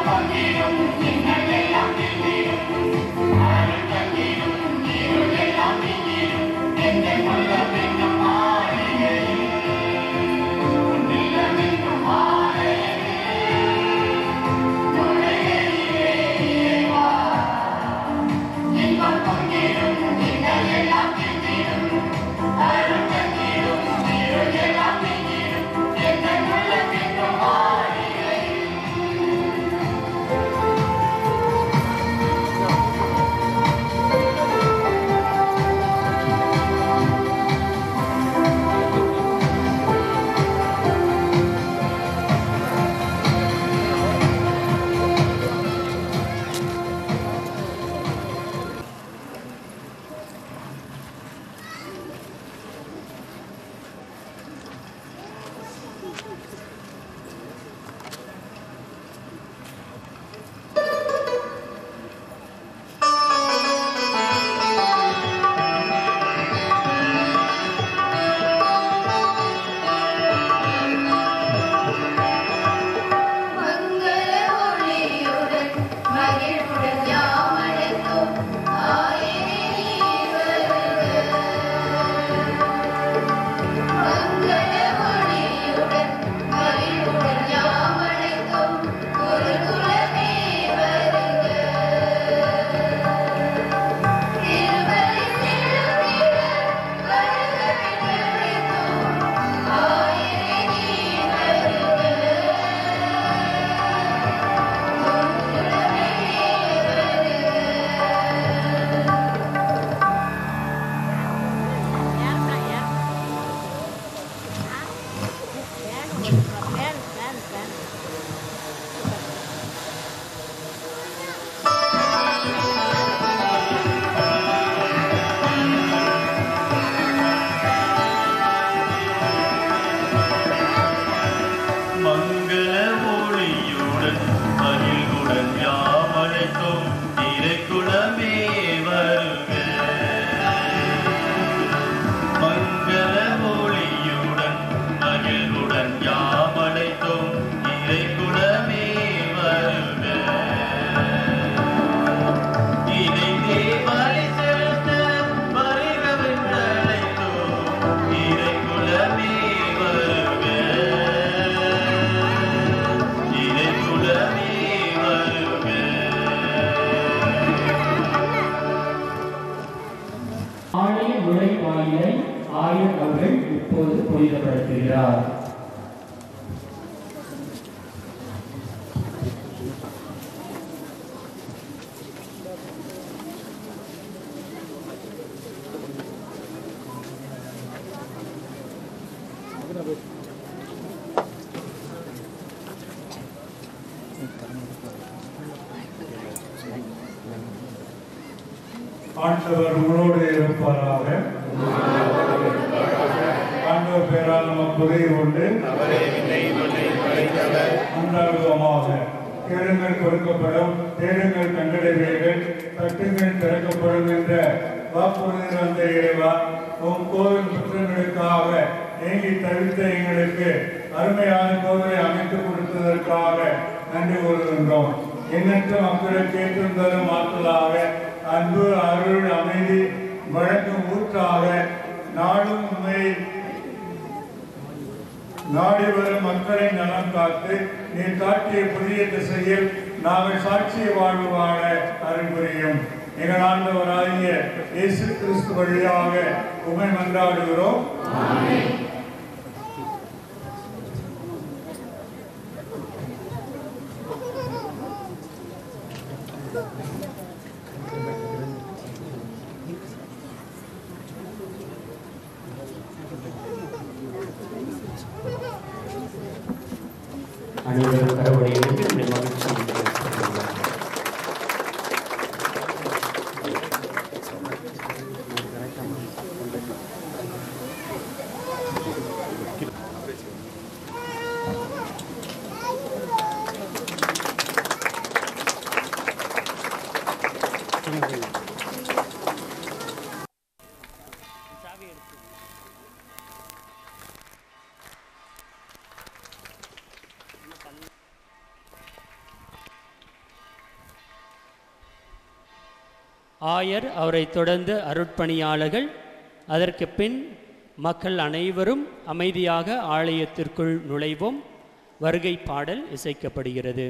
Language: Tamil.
புனிதப்படுத்துகிறார். ஆண்டவர் உங்களோடு இருப்பாராக. ஆண்டவர் பேரால் நமக்கு உதவி கொண்டு அன்றாடுவோமாக. கேளுங்கள் கொடுக்கப்படும், தேடுங்கள் கண்டடைவீர்கள், தட்டுங்கள் திறக்கப்படும் என்ற வாக்குறுதி வந்த இறைவா, உன் கோவில் குற்றங்களுக்காக ஏங்கி தவித்த எங்களுக்கு அருமையான கோவிலை அமைத்துக் கொடுத்ததற்காக நன்றி கூறுகின்றோம். எண்ணற்ற மக்களுக்கு ஏற்றும் தரும் ஆற்றலாக, அன்பு, அருள், அமைதி வழங்கும் ஊற்றாக நாடும் உண்மை நாடி வரும் மக்களை நலம் காத்து நீ காட்டிய புதிய திசையில் நாங்கள் சாட்சிய வாழ்வு வாழ அருள் புரியும். எங்கள் ஆண்டவராகிய இயேசு கிறிஸ்து வழியாக உம்மை மன்றாடுகிறோம். அனைவரும் கடவுளை எழுந்து மகிழ்ச்சி ஆயர் அவரை தொடர்ந்து அருட்பணியாளர்கள். அதற்கு பின் மக்கள் அனைவரும் அமைதியாக ஆலயத்திற்குள் நுழைவோம். வருகை பாடல் இசைக்கப்படுகிறது.